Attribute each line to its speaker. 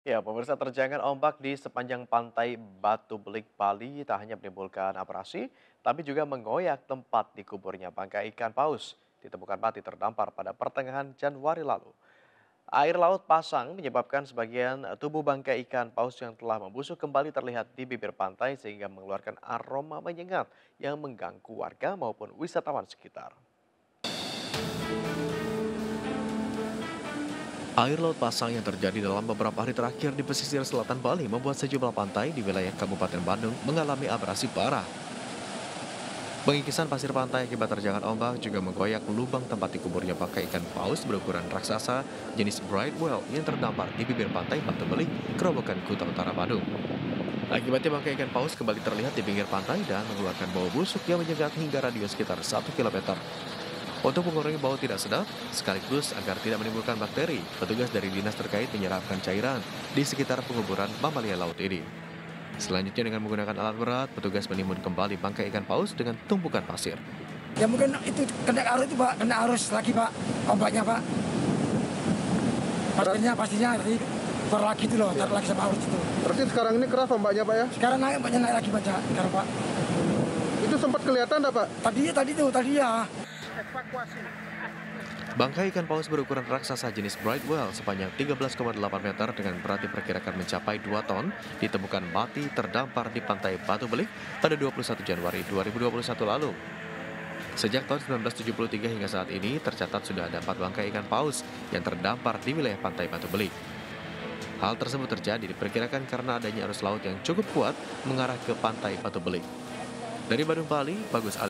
Speaker 1: Ya, pemirsa, terjangan ombak di sepanjang pantai Batu Belik, Bali tak hanya menimbulkan abrasi, tapi juga menggoyak tempat dikuburnya bangkai ikan paus. Ditemukan mati terdampar pada pertengahan Januari lalu. Air laut pasang menyebabkan sebagian tubuh bangkai ikan paus yang telah membusuk kembali terlihat di bibir pantai sehingga mengeluarkan aroma menyengat yang mengganggu warga maupun wisatawan sekitar. Air laut pasang yang terjadi dalam beberapa hari terakhir di pesisir selatan Bali membuat sejumlah pantai di wilayah Kabupaten Bandung mengalami abrasi parah. Pengikisan pasir pantai akibat terjangan ombak juga menggoyak lubang tempat dikuburnya bangkai ikan paus berukuran raksasa jenis Bright Whale yang terdampar di bibir pantai Batu Belik, Kerobokan, Kuta Utara, Bandung. Akibatnya bangkai ikan paus kembali terlihat di pinggir pantai dan mengeluarkan bau busuk yang menyengat hingga radius sekitar 1 kilometer. Untuk mengurangi bau tidak sedap, sekaligus agar tidak menimbulkan bakteri, petugas dari dinas terkait menyerapkan cairan di sekitar penguburan mamalia laut ini. Selanjutnya dengan menggunakan alat berat, petugas menimbun kembali bangkai ikan paus dengan tumpukan pasir.
Speaker 2: Ya mungkin itu kena arus itu Pak, kena arus lagi Pak, ombaknya Pak. Pastinya tadi keluar lagi itu loh, taruh lagi sama arus itu.
Speaker 3: Berarti sekarang ini keras ombaknya Pak ya?
Speaker 2: Sekarang ombaknya naik lagi Pak, sekarang Pak.
Speaker 3: Itu sempat kelihatan enggak Pak?
Speaker 2: Tadi ya.
Speaker 1: Bangkai ikan paus berukuran raksasa jenis Bright Whale sepanjang 13,8 meter dengan berat diperkirakan mencapai 2 ton ditemukan mati terdampar di pantai Batu Belik pada 21 Januari 2021 lalu. Sejak tahun 1973 hingga saat ini tercatat sudah ada 4 bangkai ikan paus yang terdampar di wilayah pantai Batu Belik. Hal tersebut terjadi diperkirakan karena adanya arus laut yang cukup kuat mengarah ke pantai Batu Belik. Dari Bandung, Bali, Bagus